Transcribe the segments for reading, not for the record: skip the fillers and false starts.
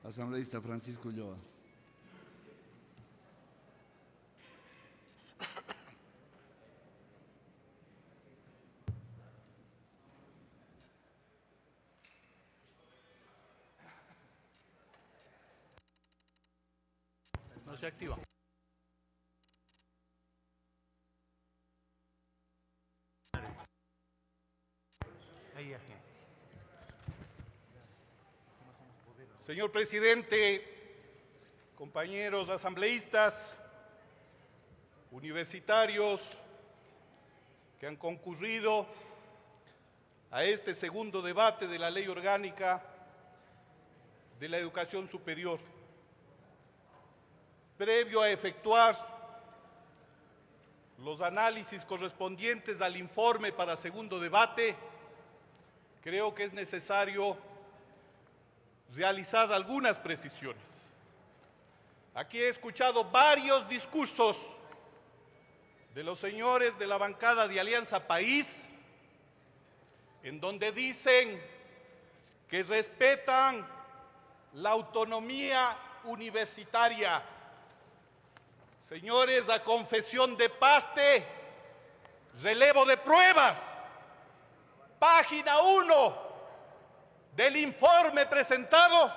Asambleísta Francisco Ulloa. No se activa. Señor presidente, compañeros asambleístas, universitarios que han concurrido a este segundo debate de la Ley Orgánica de la Educación Superior. Previo a efectuar los análisis correspondientes al informe para segundo debate, creo que es necesario realizar algunas precisiones. Aquí he escuchado varios discursos de los señores de la bancada de Alianza País, en donde dicen que respetan la autonomía universitaria. Señores, a confesión de parte, relevo de pruebas, página 1 del informe presentado,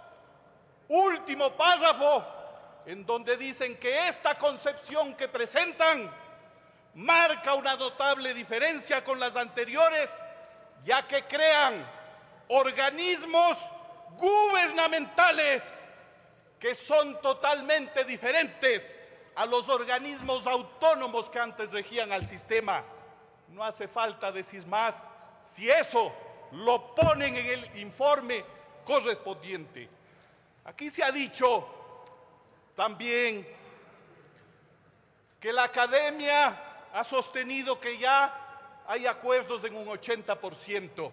último párrafo, en donde dicen que esta concepción que presentan marca una notable diferencia con las anteriores, ya que crean organismos gubernamentales que son totalmente diferentes a los organismos autónomos que antes regían al sistema. No hace falta decir más, si eso lo ponen en el informe correspondiente. Aquí se ha dicho también que la academia ha sostenido que ya hay acuerdos en un 80%,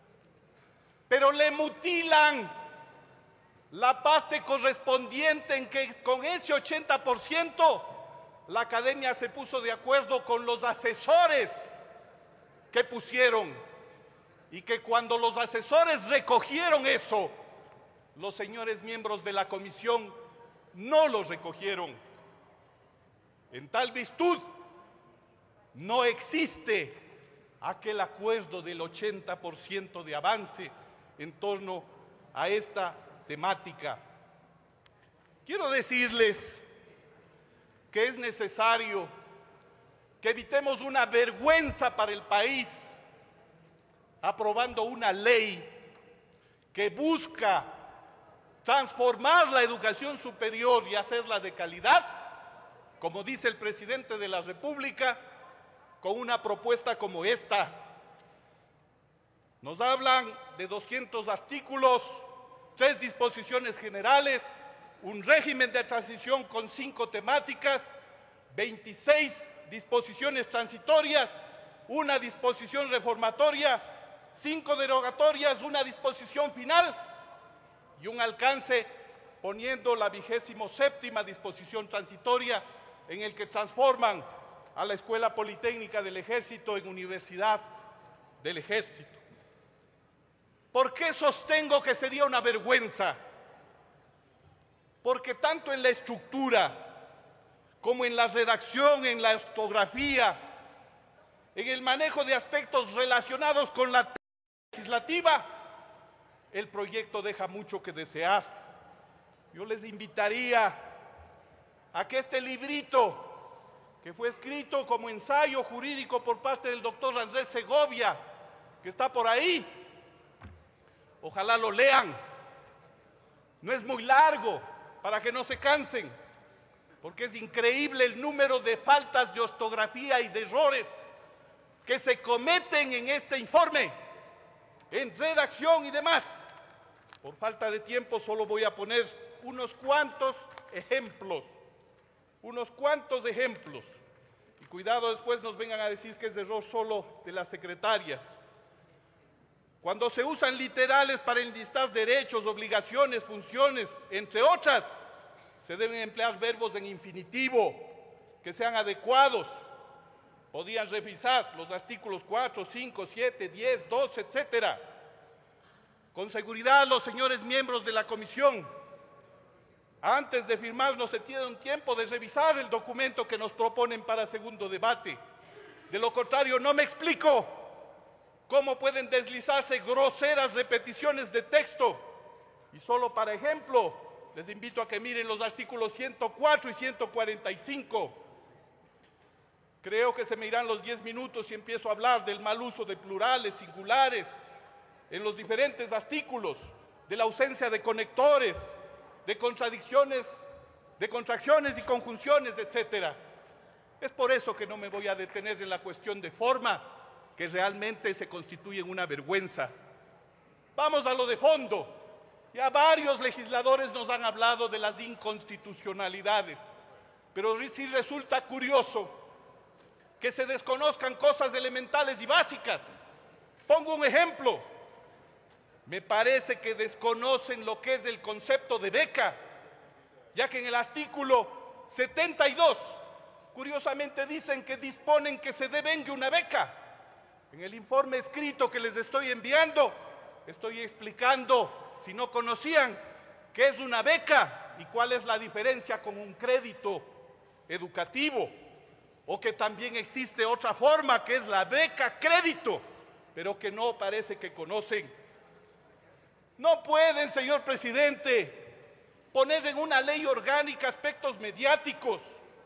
pero le mutilan la parte correspondiente en que con ese 80% la academia se puso de acuerdo con los asesores que pusieron, y que cuando los asesores recogieron eso, los señores miembros de la comisión no los recogieron. En tal virtud, no existe aquel acuerdo del 80% de avance en torno a esta temática. Quiero decirles que es necesario que evitemos una vergüenza para el país aprobando una ley que busca transformar la educación superior y hacerla de calidad, como dice el presidente de la República, con una propuesta como esta. Nos hablan de 200 artículos, 3 disposiciones generales, un régimen de transición con 5 temáticas, 26 disposiciones transitorias, una disposición reformatoria, 5 derogatorias, una disposición final y un alcance poniendo la 27ª disposición transitoria en el que transforman a la Escuela Politécnica del Ejército en Universidad del Ejército. ¿Por qué sostengo que sería una vergüenza? Porque tanto en la estructura como en la redacción, en la ortografía, en el manejo de aspectos relacionados con la legislativa, el proyecto deja mucho que desear. Yo les invitaría a que este librito, que fue escrito como ensayo jurídico por parte del doctor Andrés Segovia, que está por ahí, ojalá lo lean. No es muy largo para que no se cansen, porque es increíble el número de faltas de ortografía y de errores que se cometen en este informe, en redacción y demás. Por falta de tiempo solo voy a poner unos cuantos ejemplos. Y cuidado, después nos vengan a decir que es error solo de las secretarias. Cuando se usan literales para enlistar derechos, obligaciones, funciones, entre otras, se deben emplear verbos en infinitivo que sean adecuados. Podrían revisar los artículos 4, 5, 7, 10, 12, etc. Con seguridad, los señores miembros de la comisión, antes de firmar, no se tienen tiempo de revisar el documento que nos proponen para segundo debate. De lo contrario, no me explico cómo pueden deslizarse groseras repeticiones de texto. Y solo para ejemplo, les invito a que miren los artículos 104 y 145. Creo que se me irán los 10 minutos si empiezo a hablar del mal uso de plurales, singulares, en los diferentes artículos, de la ausencia de conectores, de contradicciones, de contracciones y conjunciones, etc. Es por eso que no me voy a detener en la cuestión de forma, que realmente se constituye en una vergüenza. Vamos a lo de fondo. Ya varios legisladores nos han hablado de las inconstitucionalidades, pero sí resulta curioso que se desconozcan cosas elementales y básicas. Pongo un ejemplo. Me parece que desconocen lo que es el concepto de beca, ya que en el artículo 72, curiosamente dicen que disponen que se devengue una beca. En el informe escrito que les estoy enviando, estoy explicando, si no conocían, qué es una beca y cuál es la diferencia con un crédito educativo, o que también existe otra forma que es la beca crédito, pero que no parece que conocen. No pueden, señor presidente, poner en una ley orgánica aspectos mediáticos.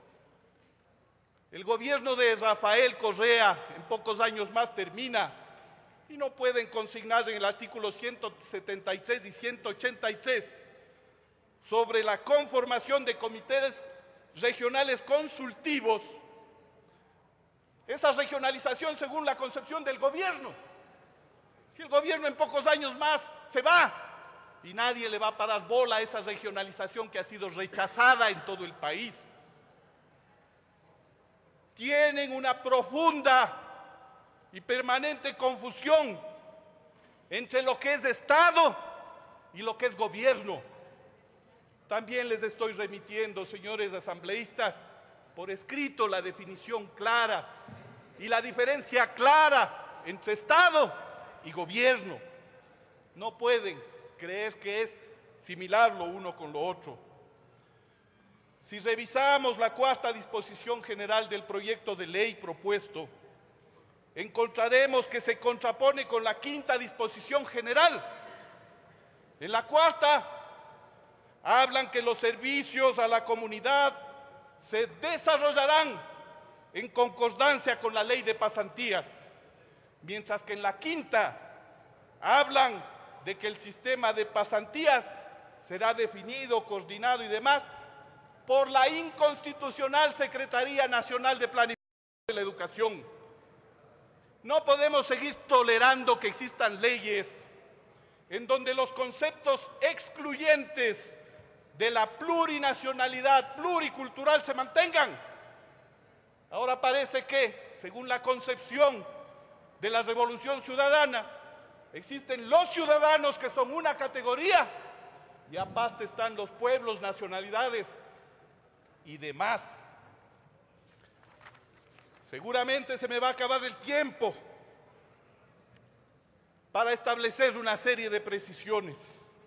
El gobierno de Rafael Correa en pocos años más termina y no pueden consignar en el artículo 173 y 183 sobre la conformación de comités regionales consultivos esa regionalización según la concepción del gobierno. Si el gobierno en pocos años más se va y nadie le va a parar bola a esa regionalización que ha sido rechazada en todo el país. Tienen una profunda y permanente confusión entre lo que es Estado y lo que es gobierno. También les estoy remitiendo, señores asambleístas, por escrito la definición clara y la diferencia clara entre Estado y gobierno. No pueden creer que es similar lo uno con lo otro. Si revisamos la cuarta disposición general del proyecto de ley propuesto, encontraremos que se contrapone con la quinta disposición general. En la cuarta hablan que los servicios a la comunidad se desarrollarán en concordancia con la ley de pasantías, mientras que en la quinta hablan de que el sistema de pasantías será definido, coordinado y demás por la inconstitucional Secretaría Nacional de Planificación de la Educación. No podemos seguir tolerando que existan leyes en donde los conceptos excluyentes de la plurinacionalidad, pluricultural se mantengan. Ahora parece que, según la concepción de la Revolución Ciudadana, existen los ciudadanos que son una categoría y aparte están los pueblos, nacionalidades y demás. Seguramente se me va a acabar el tiempo para establecer una serie de precisiones.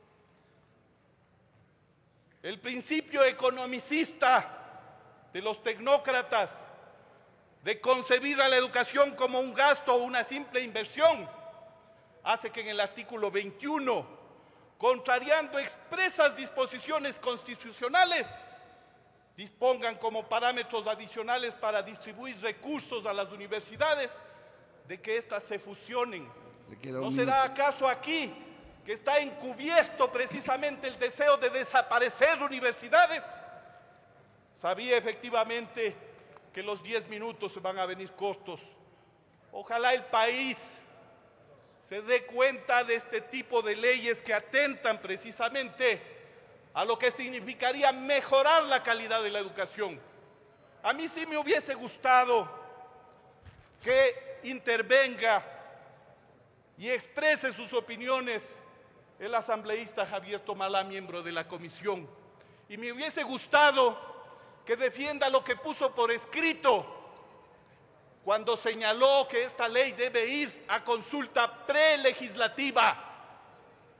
El principio economicista de los tecnócratas de concebir a la educación como un gasto o una simple inversión hace que en el artículo 21, contrariando expresas disposiciones constitucionales, dispongan como parámetros adicionales para distribuir recursos a las universidades de que éstas se fusionen. ¿No será acaso aquí que está encubierto precisamente el deseo de desaparecer universidades? Sabía efectivamente que los 10 minutos se van a venir cortos. Ojalá el país se dé cuenta de este tipo de leyes que atentan precisamente a lo que significaría mejorar la calidad de la educación. A mí sí me hubiese gustado que intervenga y exprese sus opiniones el asambleísta Javier Tomalá, miembro de la comisión. Y me hubiese gustado que defienda lo que puso por escrito cuando señaló que esta ley debe ir a consulta prelegislativa.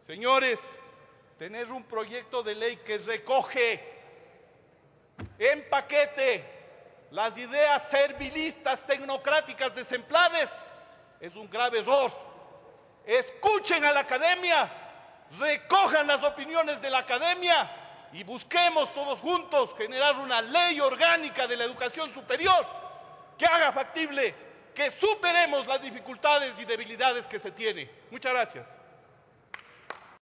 Señores, tener un proyecto de ley que recoge en paquete las ideas servilistas, tecnocráticas, desempladas, es un grave error. Escuchen a la academia, recojan las opiniones de la academia y busquemos todos juntos generar una ley orgánica de la educación superior que haga factible que superemos las dificultades y debilidades que se tienen. Muchas gracias.